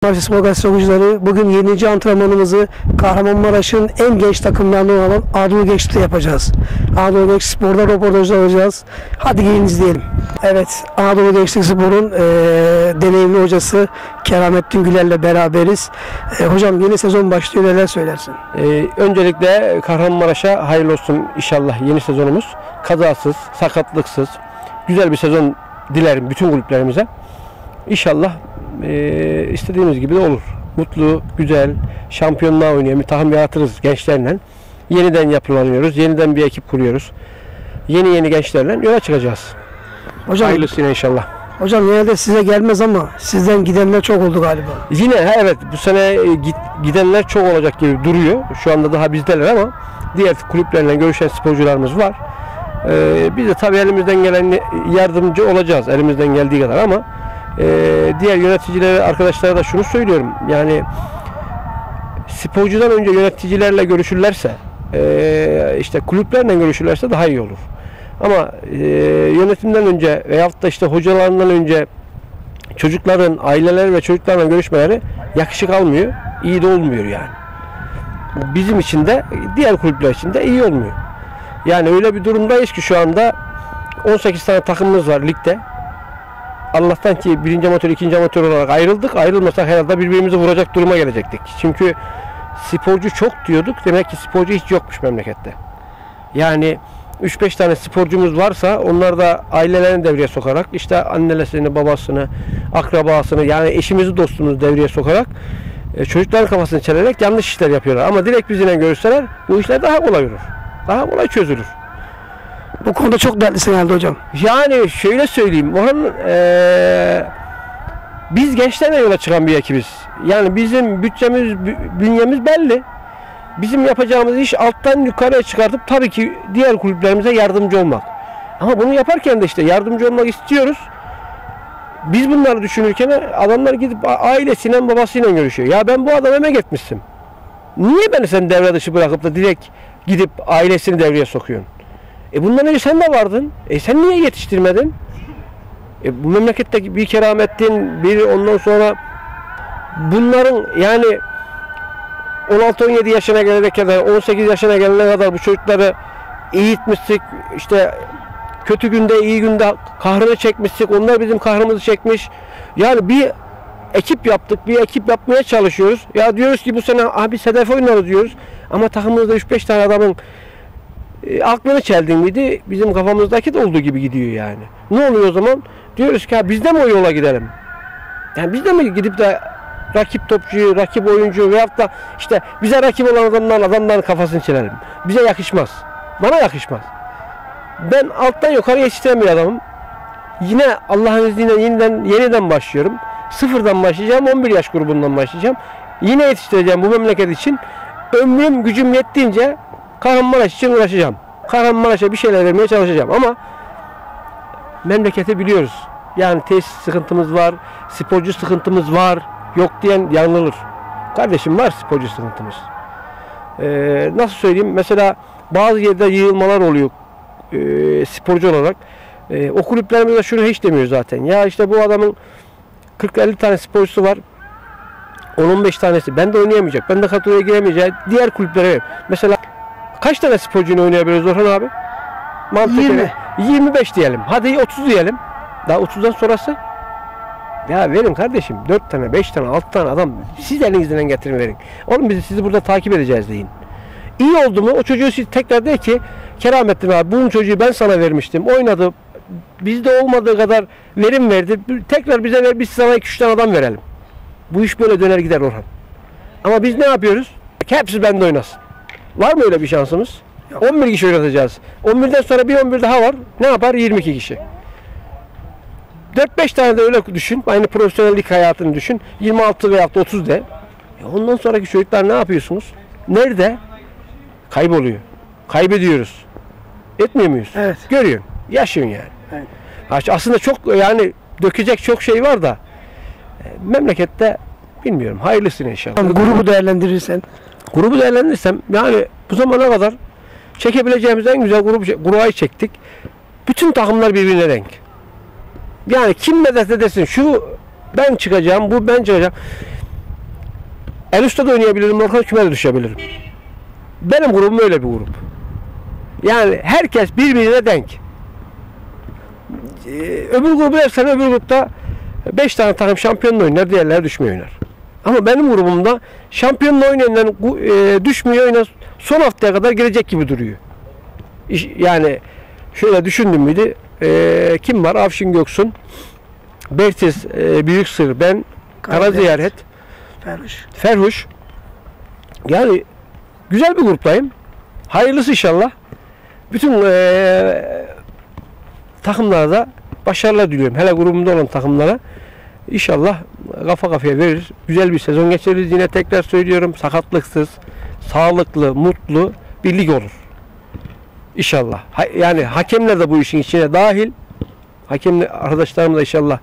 Spor Gazetesi okuyucuları, bugün 7. antrenmanımızı Kahramanmaraş'ın en genç takımlarından olan Anadolu Gençlik'te yapacağız. Anadolu Gençlik Spor'da röportajlar alacağız. Hadi gelin izleyelim. Evet, Anadolu Gençlik Spor'un deneyimli hocası Keramettin Güler'le beraberiz. Hocam, yeni sezon başlıyor, neler söylersin? Öncelikle Kahramanmaraş'a hayırlı olsun inşallah yeni sezonumuz. Kazasız, sakatlıksız, güzel bir sezon dilerim bütün kulüplerimize. İnşallah istediğimiz gibi de olur. Mutlu, güzel, şampiyonluğa oynayan bir takım yaratırız gençlerle. Yeniden yapılanıyoruz, yeniden bir ekip kuruyoruz. Yeni gençlerle yola çıkacağız. Hocam, hayırlısıyla inşallah. Hocam, yine de size gelmez ama sizden gidenler çok oldu galiba. Yine evet, bu sene gidenler çok olacak gibi duruyor. Şu anda daha bizdeler ama diğer kulüplerle görüşen sporcularımız var. Biz de tabii elimizden gelen yardımcı olacağız, elimizden geldiği kadar ama diğer yöneticilere, arkadaşlara da şunu söylüyorum. Yani sporcudan önce yöneticilerle görüşürlerse, işte kulüplerle görüşürlerse daha iyi olur. Ama yönetimden önce veyahut da işte hocalarından önce çocukların, aileler ve çocuklarla görüşmeleri yakışık almıyor, iyi de olmuyor yani. Bizim için de, diğer kulüpler için de iyi olmuyor. Yani öyle bir durumdayız ki şu anda 18 tane takımımız var ligde. Allah'tan ki 1. amatör, 2. amatör olarak ayrıldık. Ayrılmasak herhalde birbirimizi vuracak duruma gelecektik. Çünkü sporcu çok diyorduk. Demek ki sporcu hiç yokmuş memlekette. Yani 3-5 tane sporcumuz varsa onlar da ailelerini devreye sokarak, işte annelesini, babasını, akrabasını, yani eşimizi, dostumuzu devreye sokarak çocukların kafasını çelerek yanlış işler yapıyorlar. Ama direkt bizimle görüşseler bu işler daha kolay olur. Daha kolay çözülür. Bu konuda çok dertlisin herhalde hocam. Yani şöyle söyleyeyim, biz gençlerle yola çıkan bir ekibiz. Yani bizim bütçemiz, bünyemiz belli. Bizim yapacağımız iş alttan yukarıya çıkartıp tabii ki diğer kulüplerimize yardımcı olmak. Ama bunu yaparken de işte yardımcı olmak istiyoruz. Biz bunları düşünürken adamlar gidip ailesiyle, babasıyla görüşüyor. Ya ben bu adama emek etmişsin. Niye beni sen devre dışı bırakıp da direkt gidip ailesini devreye sokuyorsun? Bundan önce sen de vardın. Sen niye yetiştirmedin? Bu memlekette bir Keramettin, biri ondan sonra bunların yani 16-17 yaşına gelene kadar, 18 yaşına gelene kadar bu çocukları eğitmiştik. İşte kötü günde, iyi günde kahrını çekmiştik. Onlar bizim kahrımızı çekmiş. Yani bir ekip yaptık, bir ekip yapmaya çalışıyoruz. Ya diyoruz ki bu sene abi hedef oynarız diyoruz. Ama takımımızda 3-5 tane adamın aklını çeldin miydi? Bizim kafamızdaki de olduğu gibi gidiyor yani. Ne oluyor o zaman? Diyoruz ki biz de mi o yola gidelim? Yani biz de mi gidip de rakip topçuyu, rakip oyuncuyu veyahut da işte bize rakip olan adamların kafasını çelelim. Bize yakışmaz. Bana yakışmaz. Ben alttan yukarı yetiştiren bir adamım. Yine Allah'ın izniyle yeniden başlıyorum. Sıfırdan başlayacağım, 11 yaş grubundan başlayacağım. Yine yetiştireceğim bu memleket için. Ömrüm, gücüm yettiğince Kahramanmaraş için uğraşacağım. Kahramanmaraş'a bir şeyler vermeye çalışacağım ama memleketi biliyoruz. Yani tesis sıkıntımız var, sporcu sıkıntımız var. Yok diyen yanılır. Kardeşim, var sporcu sıkıntımız. Nasıl söyleyeyim? Mesela bazı yerde yığılmalar oluyor sporcu olarak. O kulüplerimizde şunu hiç demiyor zaten. Ya işte bu adamın 40-50 tane sporcusu var. 10-15 tanesi ben de oynayamayacak. Ben de kadroya giremeyecek. Diğer kulüplere mesela kaç tane sporcuyla oynayabiliriz Orhan abi? 20. 25 diyelim. Hadi 30 diyelim. Daha 30'dan sonrası. Ya verin kardeşim. 4 tane, 5 tane, 6 tane adam siz elinizden getirin verin. Oğlum biz sizi burada takip edeceğiz deyin. İyi oldu mu o çocuğu siz tekrar de ki Keramettin abi bunun çocuğu ben sana vermiştim. Oynadı. Bizde olmadığı kadar verim verdi. Tekrar bize ver, biz sana 2-3 tane adam verelim. Bu iş böyle döner gider Orhan. Ama biz ne yapıyoruz? Hepsi bende oynasın. Var mı öyle bir şansımız? 11 kişi oynatacağız. 11'den sonra bir 11 daha var. Ne yapar? 22 kişi. 4-5 tane de öyle düşün. Aynı profesyonellik hayatını düşün. 26 veya 30 de. Ondan sonraki çocuklar ne yapıyorsunuz? Nerede? Kayboluyor. Kaybediyoruz. Etmiyor muyuz? Evet. Görüyorsun. Yaşıyorsun yani. Evet. Aslında çok yani dökecek çok şey var da memlekette bilmiyorum. Hayırlısını inşallah. Grubu değerlendirirsen. Grubu değerlendirirsem yani bu zamana kadar çekebileceğimiz en güzel grubayı çektik. Bütün takımlar birbirine denk. Yani kim ne derse desin şu ben çıkacağım, bu ben çıkacağım. En üstte de oynayabilirim, ortada kümede düşebilirim. Benim grubum öyle bir grup. Yani herkes birbirine denk. Öbür grubu dersen öbür grupta 5 tane takım şampiyonla oynar, diğerleri düşmeyi oynar. Ama benim grubumda şampiyonla oynayanlar düşmeyi oynar, son haftaya kadar gelecek gibi duruyor. Yani şöyle düşündüm müydü? Kim var? Avşin Göksun, Bertiz Büyüksır, ben, Karaziyaret, Ferhuş. Yani güzel bir gruptayım. Hayırlısı inşallah. Bütün takımlara da başarılar diliyorum. Hele grubumda olan takımlara inşallah kafa kafaya verir. Güzel bir sezon geçiririz. Yine tekrar söylüyorum. Sakatlıksız, sağlıklı, mutlu bir lig olur. İnşallah. Yani hakemler de bu işin içine dahil. Hakem arkadaşlarım da inşallah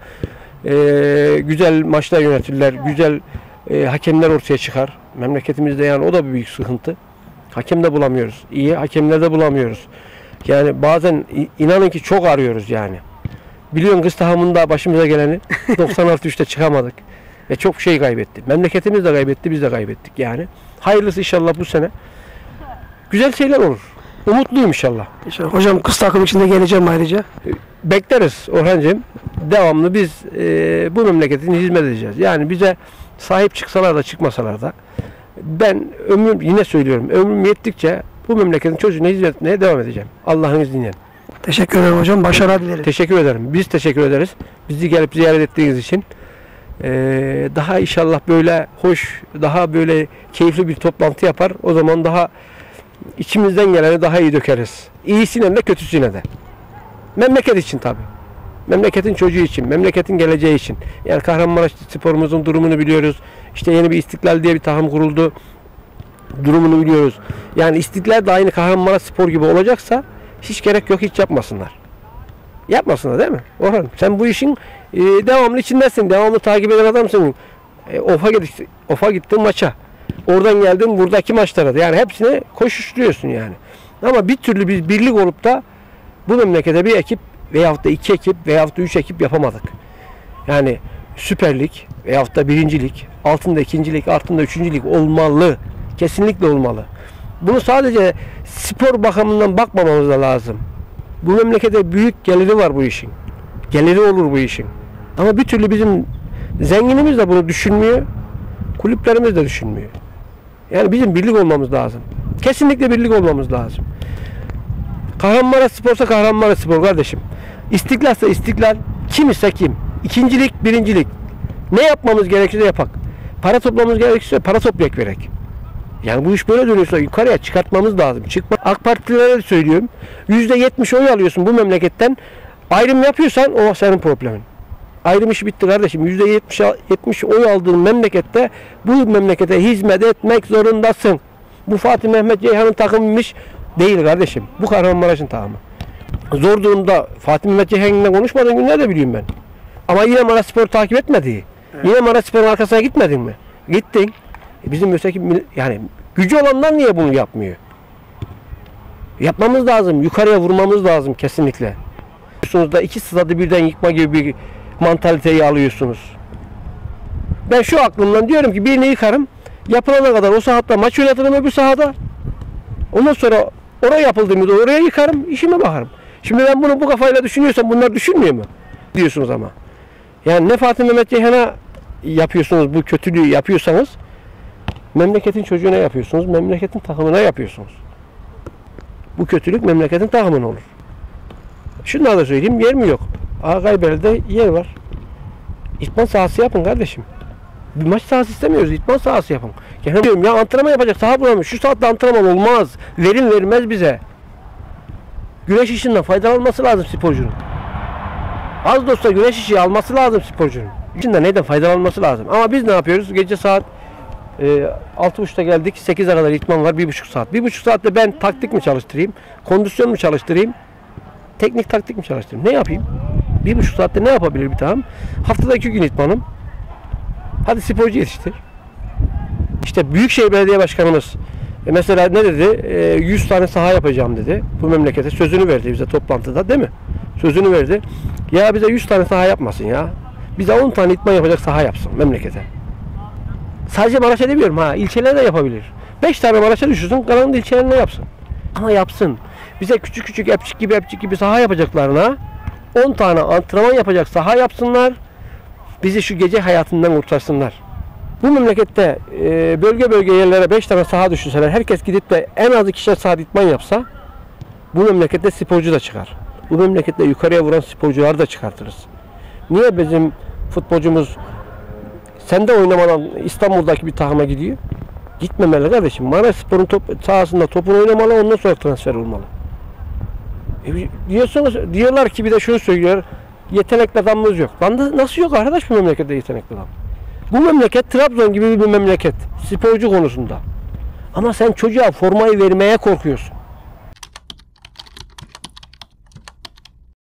güzel maçlar yönetirler. Güzel hakemler ortaya çıkar. Memleketimizde yani o da bir büyük sıkıntı. Hakem de bulamıyoruz. İyi hakemler de bulamıyoruz. Yani bazen inanın ki çok arıyoruz yani. Biliyorsun kız takımında başımıza geleni 96-3'te çıkamadık. Ve çok şey kaybetti. Memleketimiz de kaybetti, biz de kaybettik yani. Hayırlısı inşallah bu sene. Güzel şeyler olur. Umutluyum inşallah. İnşallah. Hocam kız takım içinde geleceğim ayrıca. Bekleriz Orhancığım. Devamlı biz bu memleketin hizmet edeceğiz. Yani bize sahip çıksalar da çıkmasalar da ben ömrüm, yine söylüyorum, ömrüm yettikçe bu memleketin çocuğuna hizmet etmeye devam edeceğim. Allah'ın izniyle. Teşekkür ederim hocam. Başarılar dilerim. Teşekkür ederim. Biz teşekkür ederiz. Bizi gelip ziyaret ettiğiniz için. Daha inşallah böyle hoş, daha böyle keyifli bir toplantı yapar. O zaman daha içimizden geleni daha iyi dökeriz. İyisine de kötüsüne de. Memleket için tabii. Memleketin çocuğu için, memleketin geleceği için. Yani Kahramanmaraş sporumuzun durumunu biliyoruz. İşte yeni bir İstiklal diye bir takım kuruldu. Durumunu biliyoruz. Yani İstiklal de aynı Kahramanmaraş Spor gibi olacaksa hiç gerek yok, hiç yapmasınlar. Yapmasınlar değil mi? Orhan, sen bu işin devamlı içindesin. Devamlı takip eden adamsın. Of'a gittin maça. Oradan geldin buradaki maçlara. Yani hepsine koşuşturuyorsun yani. Ama bir türlü biz birlik olup da bu memlekete bir ekip veyahut da 2 ekip veyahut da 3 ekip yapamadık. Yani Süper Lig veyahut da 1. Lig, altında 2. Lig, altında 3. Lig olmalı. Kesinlikle olmalı. Bunu sadece spor bakımından bakmamamız da lazım. Bu memlekete büyük geliri var bu işin. Geliri olur bu işin. Ama bir türlü bizim zenginimiz de bunu düşünmüyor. Kulüplerimiz de düşünmüyor. Yani bizim birlik olmamız lazım. Kesinlikle birlik olmamız lazım. Kahramanmaraş Spor'sa Kahramanmaraş Spor kardeşim. İstiklal'sa İstiklal, kim ise kim. 2. Lig, 1. Lig. Ne yapmamız gerekirse yapak. Para toplamamız gerekirse para toplayak verek. Yani bu iş böyle dönüyorsa yukarıya çıkartmamız lazım. AK Partililere de söylüyorum. %70 oy alıyorsun bu memleketten. Ayrım yapıyorsan o senin problemin. Ayrım işi bitti kardeşim. %70 oy aldığın memlekette bu memlekete hizmet etmek zorundasın. Bu Fatih Mehmet Ceyhan'ın takımıymış değil kardeşim. Bu Kahramanmaraş'ın takımı. Zor durumda Fatih Mehmet Ceyhan'la konuşmadığın günler de biliyorum ben. Ama yine Maraşspor'u takip etmedi. Evet. Yine Maraşspor'un arkasına gitmedin mi? Gittin. Bizim öteki yani gücü olanlar niye bunu yapmıyor? Yapmamız lazım. Yukarıya vurmamız lazım kesinlikle. Da 2 stadı birden yıkma gibi bir mantaliteyi alıyorsunuz. Ben şu aklımdan diyorum ki birini yıkarım. Yapılana kadar o sahada maç yönetirim öbür sahada. Ondan sonra oraya yapıldığımızda oraya yıkarım, işime bakarım. Şimdi ben bunu bu kafayla düşünüyorsam bunlar düşünmüyor mu? Diyorsunuz ama. Yani ne Fatih Mehmet Ceyhan'a yapıyorsunuz, bu kötülüğü yapıyorsanız memleketin çocuğuna yapıyorsunuz, memleketin takımına yapıyorsunuz. Bu kötülük memleketin takımına olur. Şunları da söyleyeyim, yer mi yok? Ağabeylerde yer var. İtman sahası yapın kardeşim. Bir maç sahası istemiyoruz, itman sahası yapın. Yani diyorum ya antrenman yapacak saha bulamıyor. Şu saatte antrenman olmaz. Vermez bize. Güneş ışığından faydalanması lazım sporcunun. Az da olsa güneş ışığı alması lazım sporcunun. İçinden neyden faydalanması lazım. Ama biz ne yapıyoruz? Gece saat 6.30'da geldik. 8'e kadar itman var. 1,5 saat. 1,5 saatte ben taktik mi çalıştırayım? Kondisyon mu çalıştırayım? Teknik taktik mi çalıştırayım? Ne yapayım? 1,5 saatte ne yapabilir bir takım? Haftada 2 gün itmanım. Hadi sporcu yetiştir. İşte Büyükşehir Belediye Başkanımız mesela ne dedi? 100 tane saha yapacağım dedi. Bu memlekete sözünü verdi bize toplantıda değil mi? Sözünü verdi. Ya bize 100 tane saha yapmasın ya. Bize 10 tane itman yapacak saha yapsın memlekete. Sadece Maraş'a demiyorum ha. İlçeler de yapabilir. 5 tane Maraş'a düşürsün. Kalanın ilçelerine yapsın. Ama yapsın. Bize küçük küçük epçik gibi saha yapacaklarına 10 tane antrenman yapacak saha yapsınlar. Bizi şu gece hayatından kurtarsınlar. Bu memlekette bölge bölge yerlere 5 tane saha düşürseler, herkes gidip de en az 2'şer saat idman yapsa, bu memlekette sporcu da çıkar. Bu memlekette yukarıya vuran sporcular da çıkartırız. Niye bizim futbolcumuz sende oynamadan İstanbul'daki bir takıma gidiyor? Gitmemeli kardeşim. Maraşspor'un sahasında topunu oynamalı, ondan sonra transfer olmalı. Diyorlar ki bir de şunu söylüyor, yetenekli adamımız yok. Lan da nasıl yok arkadaş bu memlekette yetenekli adam? Bu memleket Trabzon gibi bir memleket sporcu konusunda. Ama sen çocuğa formayı vermeye korkuyorsun.